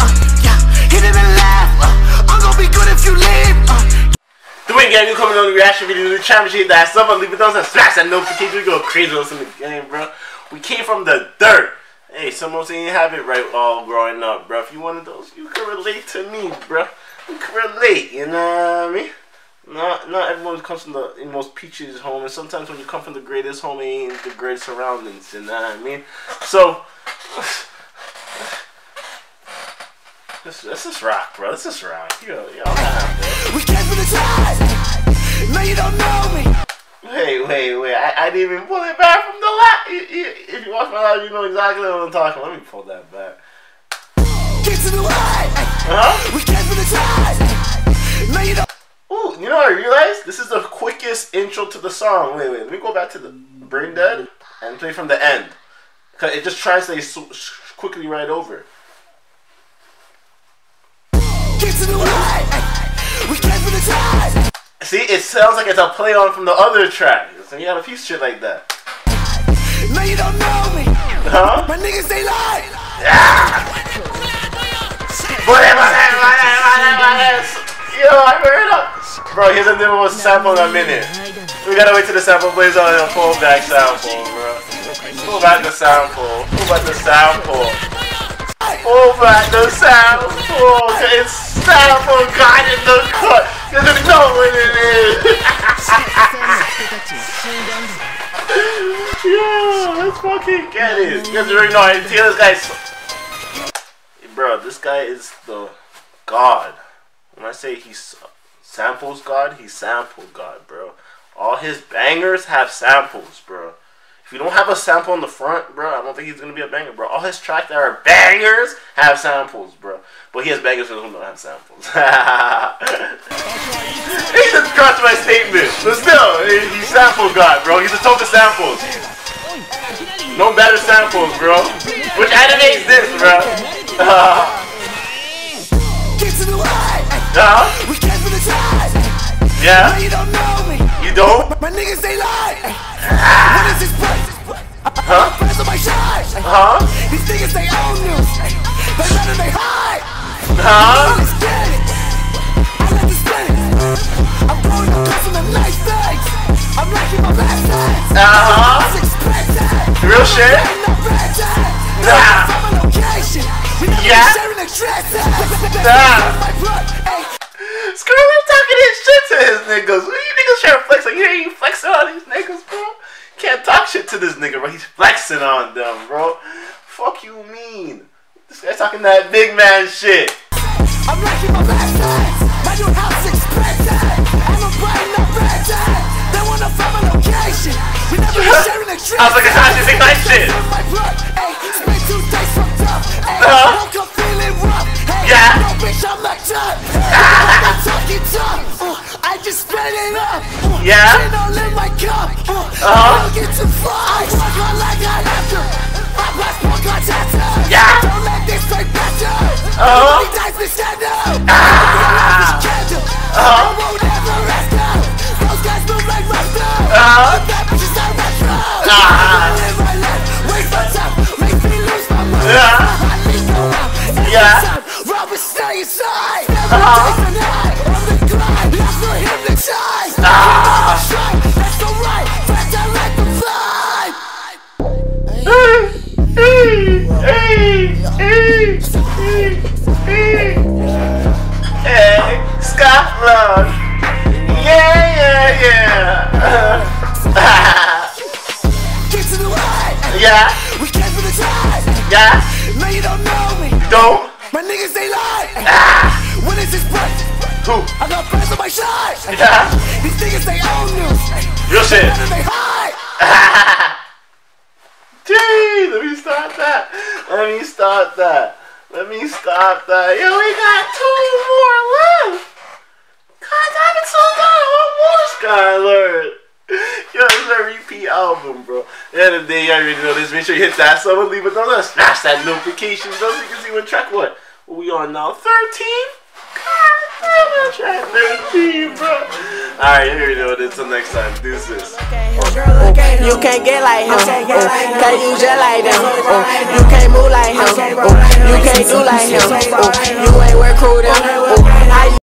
Yeah, hit it and laugh. I'm gonna be good if you leave. The Win Gang, you coming on the reaction video, the championship that stuff, leave it down and smash that notification. We go crazy on some game, bro. We came from the dirt. Hey, some of us ain't have it right all growing up, bro. If you one of those, you can relate to me, bro. You can relate, you know what I mean? Not everyone comes from the most peaches home, and sometimes when you come from the greatest home, it ain't the greatest surroundings, you know what I mean? So, let's just rock, bro. Let's just rock. Y'all have we came from the side. No, you don't know me. Wait. I didn't even pull it back from the last. If you watch my live, you know exactly what I'm talking about. Let me pull that back. Get to the light. Huh? We came from the side. No, you don't. Ooh, you know what I realized? This is the quickest intro to the song. Wait. Let me go back to the Brain Dead and play from the end. Because it just translates quickly right over. Get to the light. We came from the side. See, it sounds like it's a play on from the other track. So you got a piece of shit like that. No, you don't know me. Huh? My niggas, they lie. Yo, I heard it. Bro, here's a new one sample in a minute. We gotta wait till the sample plays on a full back sample, bro. Pull back the sample. Pull back the sample. Pull back the sample. It's sample got in the cut. You don't know what it is. Yeah, let's fucking get it. You guys already know I tell this guy. Bro, this guy is the god. When I say he's samples God, he's sample God, bro. All his bangers have samples, bro. If you don't have a sample in the front, bro, I don't think he's gonna be a banger, bro. All his tracks that are bangers have samples, bro. But he has bangers who don't have samples. He just dropped my statement. But still, he's sample God, bro. He's a total samples. No better samples, bro. Which anime is this, bro? Get to the light. We came from the side. Yeah? No, you don't know me. You don't? My niggas, they lie. What is this place? Huh? Press on my shine. These niggas, they own news. They better, they hide. I like to spin it. I'm blowing up cause of the nice things. I'm liking my best things. Real shit? Nah. Yeah. Screw him talking his shit to his niggas. What you niggas trying to flex? Like, you ain't flexing on these niggas, bro. Can't talk shit to this nigga, bro. He's flexing on them, bro. Fuck you mean? This guy's talking that big man shit. I'm liking my best things. My new house expensive. I'm a brain, no red tag. They wanna find my location. We never been sharing a trip. I was like, how did you think that shit? Spent 2 days fucked up. Woke up feeling rough. Yeah. No bitch, I'm like tough. I'm talking tough. I just spit it up. Yeah. Shit all in my cup. Don't get too far. I walk on like I have to. My passport got tattooed. Yeah. Don't let this fake bastard. Nobody dies to stand up. I won't ever rest up. Those guys move like Rasta. That bitch is not retro. I live my life. Waste my time. Make me lose my mind. I need no one. Yeah. Robert, stay inside. Never takes the night. On the grind. Lost for hypnotized. That's so right. Fast, I like the vibe. Hey, Scotland. Yeah. Get to the light. Yeah. We came from the side. Yeah. No, you don't know me. Don't. My niggas, they lie. When is this break? Who? I got friends on my side. Yeah. These niggas, they own news. Real shit. They hide. Gee, let me start that. Yo, we got 2 more left. God damn it, so long. One more, Skylar. Yo, this is a repeat album, bro. At the end of the day, you already know this. Make sure you hit that sub and leave it down. Smash that notification bell so you can see when track what we on now? 13? God damn it, track 13, bro. Alright, you already know it. Until next time, deuces. You can't get like him, can't use just like them. You can't move like him,